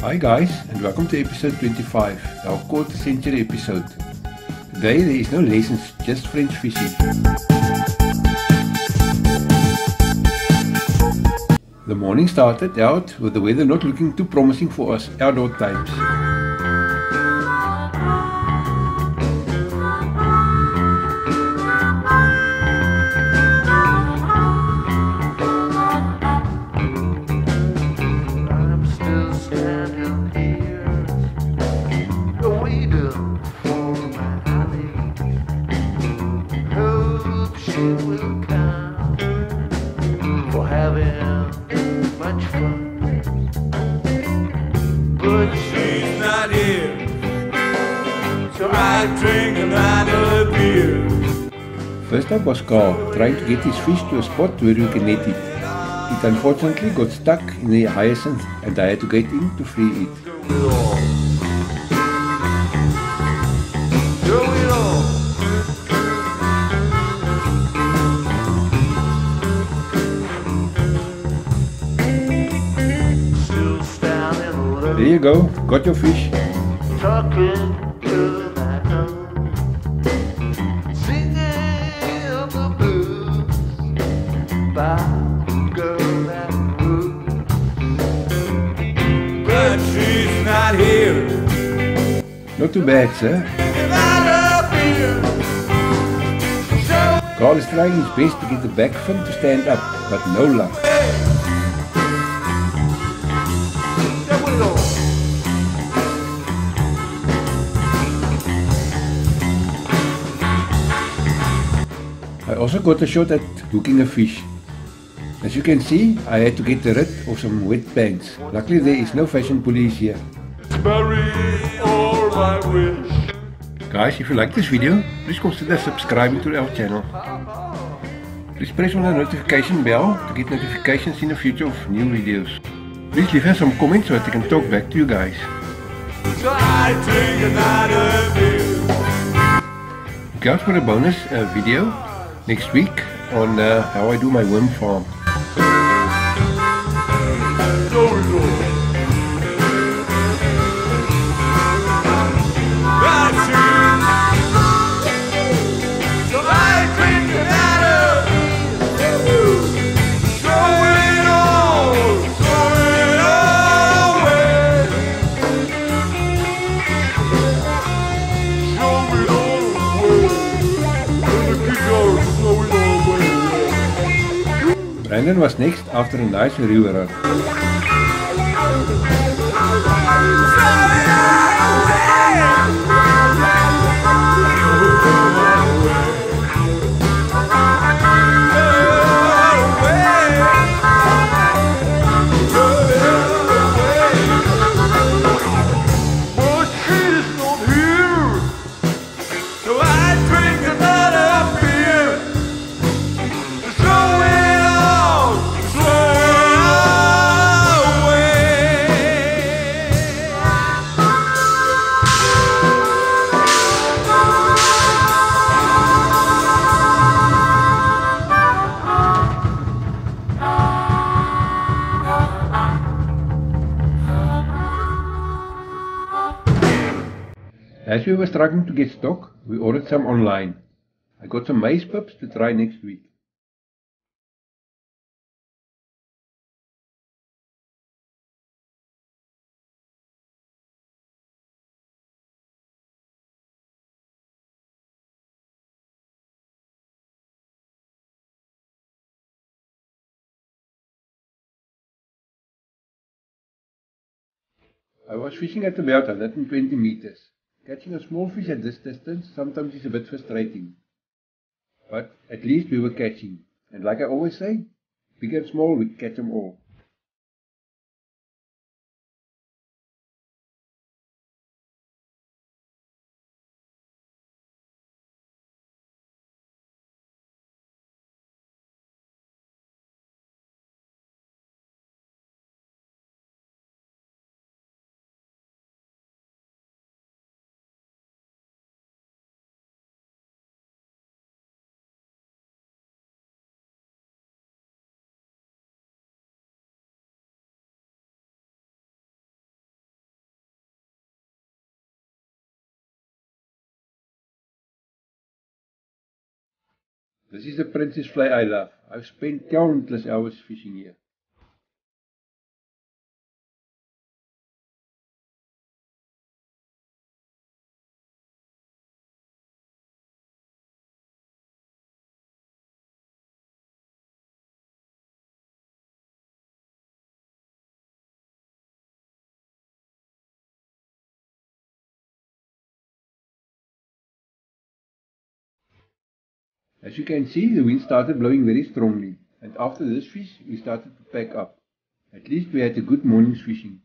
Hi guys, and welcome to episode 25, our quarter century episode. Today there is no lessons, just French fishing. The morning started out with the weather not looking too promising for us outdoor types. For having much fun, but she's not here, so I drink another beer. First up was Carl, trying to get his fish to a spot where we can net it. It unfortunately got stuck in the hyacinth and I had to get in to free it. There you go, got your fish. Talking to my own, singing the blues by girl that moves, but she's not here. Not too bad, sir. Carl is trying his best to get the back fin to stand up, but no luck. I also got a shot at hooking a fish. As you can see, I had to get rid of some wet pants. Luckily there is no fashion police here. Guys, if you like this video, please consider subscribing to our channel. Please press on the notification bell to get notifications in the future of new videos. Please leave us some comments so that I can talk back to you guys. Look out for a bonus video next week on how I do my worm farm. Brandon was next after a nice river run. As we were struggling to get stock, we ordered some online. I got some maize pips to try next week. I was fishing at about 120 meters. Catching a small fish at this distance sometimes is a bit frustrating. But at least we were catching. And like I always say, big and small, we catch them all. This is the princess fly I love. I've spent countless hours fishing here. As you can see, the wind started blowing very strongly, and after this fish, we started to pack up. At least we had a good morning's fishing.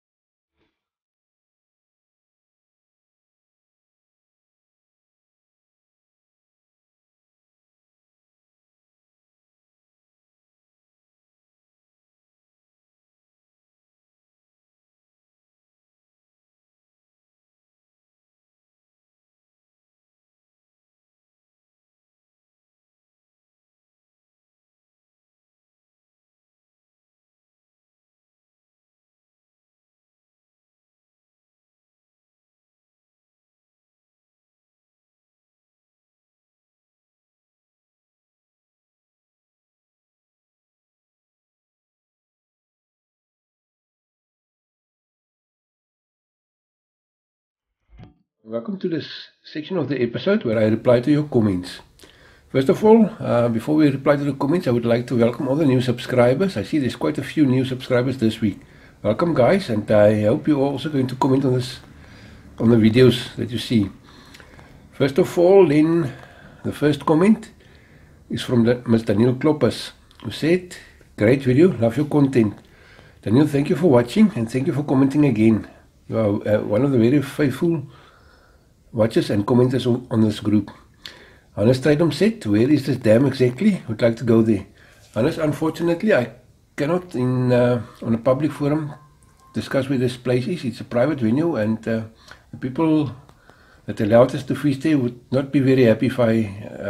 Welcome to this section of the episode where I reply to your comments. First of all, before we reply to the comments, I would like to welcome all the new subscribers. I see there's quite a few new subscribers this week. Welcome guys, and I hope you're also going to comment on the videos that you see. First of all, then the first comment is from Ms. Daniel Kloppers, who said, "Great video, love your content." Daniel, thank you for watching and thank you for commenting again. You are one of the very faithful watchers and commenters on this group. Hannes Strydom said, "Where is this dam exactly? Would like to go there." Hannes, unfortunately, I cannot on a public forum discuss where this place is. It's a private venue, and the people that allowed us to fish there would not be very happy if I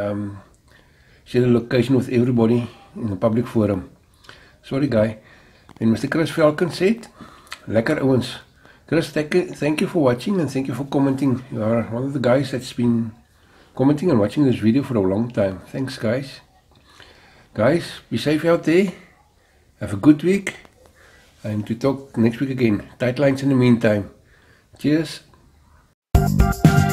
share the location with everybody in a public forum. Sorry, guy. Then Mr. Chris Falcon said, "Lekker ouens." Chris, thank you for watching and thank you for commenting. You are one of the guys that's been commenting and watching this video for a long time. Thanks, guys. Guys, be safe out there. Have a good week. And to talk next week again. Tight lines in the meantime. Cheers.